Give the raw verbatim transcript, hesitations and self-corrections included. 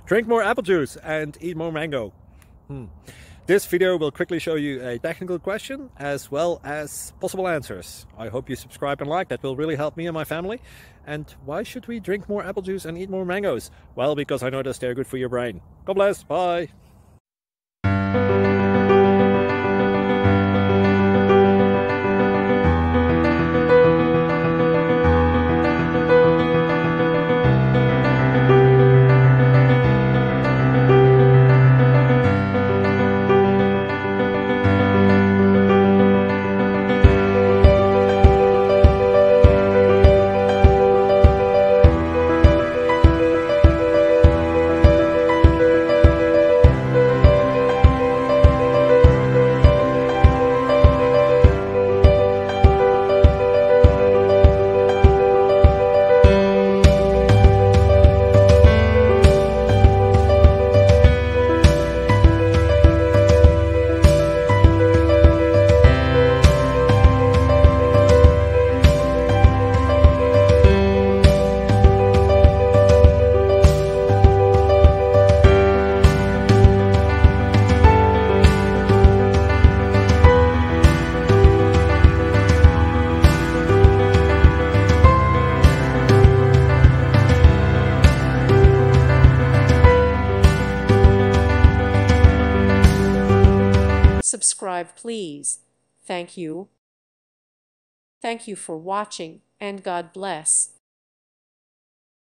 Drink more apple juice and eat more mango. Hmm. This video will quickly show you a technical question as well as possible answers. I hope you subscribe and like, that will really help me and my family. And why should we drink more apple juice and eat more mangoes? Well, because I noticed they're good for your brain. God bless, bye! Subscribe, please. Thank you. Thank you for watching, and God bless.